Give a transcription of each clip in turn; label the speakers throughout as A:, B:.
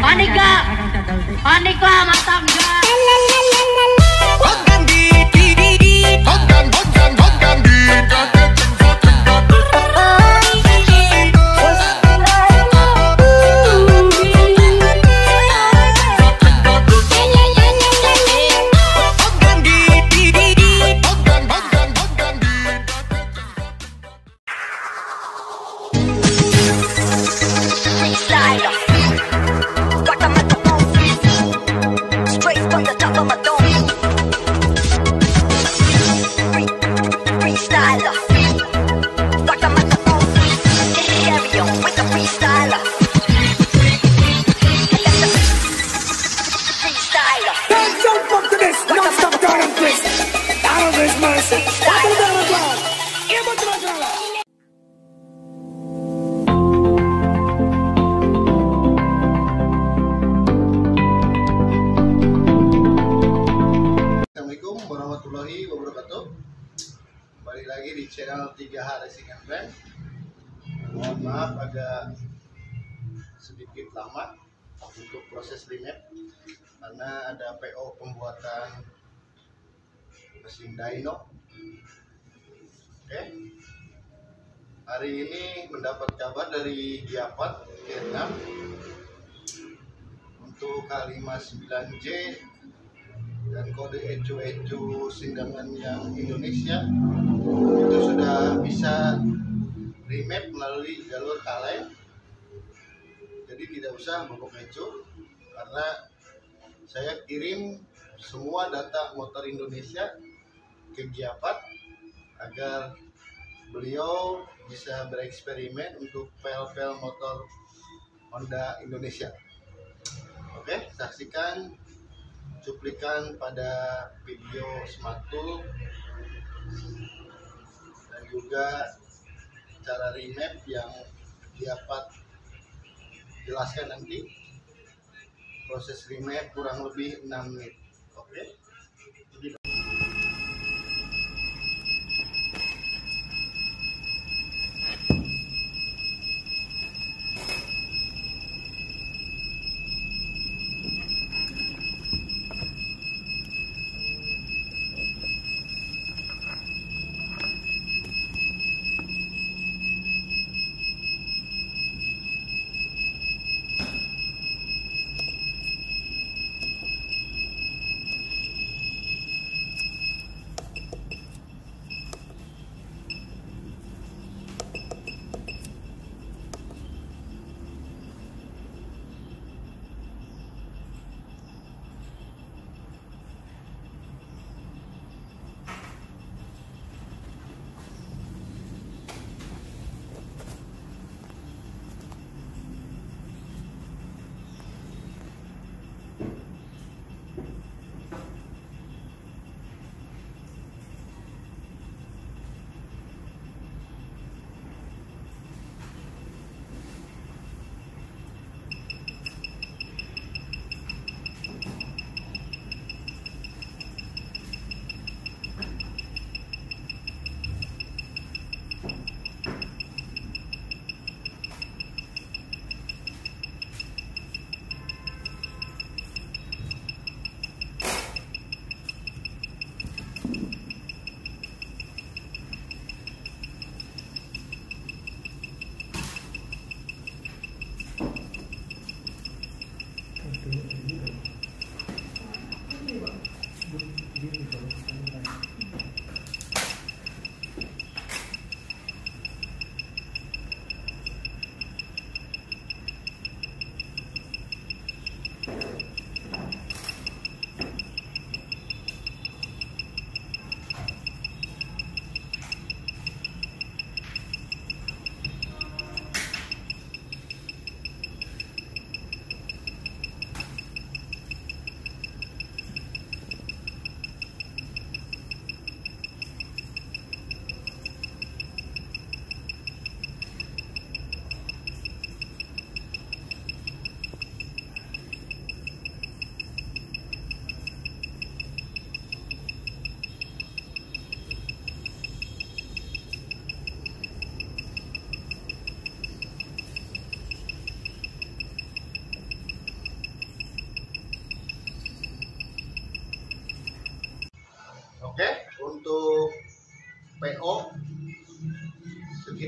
A: Panik gak? Panik lah, mantap gak?
B: Assalamualaikum warahmatullahi wabarakatuh. Kembali lagi di channel 3H Racing and Brand. Mohon maaf agak sedikit lama untuk proses remap karena ada PO pembuatan mesin dyno. Oke. Hari ini mendapat kabar dari Giapat Vietnam untuk K59J dan kode ecu sindangan yang Indonesia itu sudah bisa remap melalui jalur Kaleng, jadi tidak usah bobok ecu karena saya kirim semua data motor Indonesia ke Giapat agar beliau bisa bereksperimen untuk pel-pel motor Honda Indonesia. Oke, saksikan cuplikan pada video Smart Tool dan juga cara remap yang dapat jelaskan nanti. Proses remap kurang lebih 6 menit. Oke.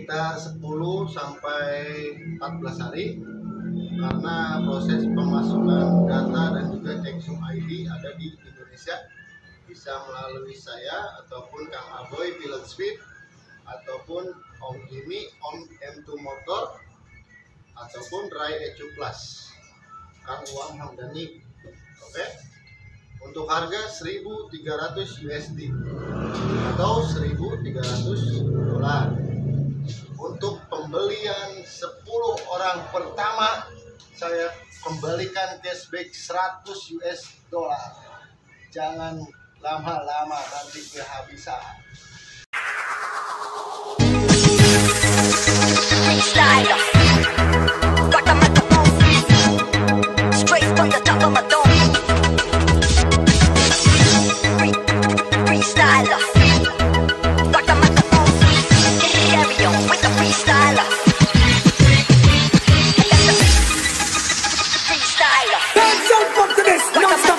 B: sekitar 10 sampai 14 hari karena proses pemasukan data dan juga Texum ID ada di Indonesia, bisa melalui saya ataupun Kang Aboy Pilot Speed ataupun Om Jimmy Om M2 Motor ataupun Rai Ecu Plus Kang Uang Hamdani. Oke, untuk harga 1.300 USD atau 1.300 dolar. Untuk pembelian 10 orang pertama saya kembalikan cashback 100 US dollar. Jangan lama-lama nanti kehabisan.
C: Freestyler, got the microphone, straight from the top of my dome. Freestyler, got the microphone, carry on with the freestyler. Freestyler,
D: Hands up to this, no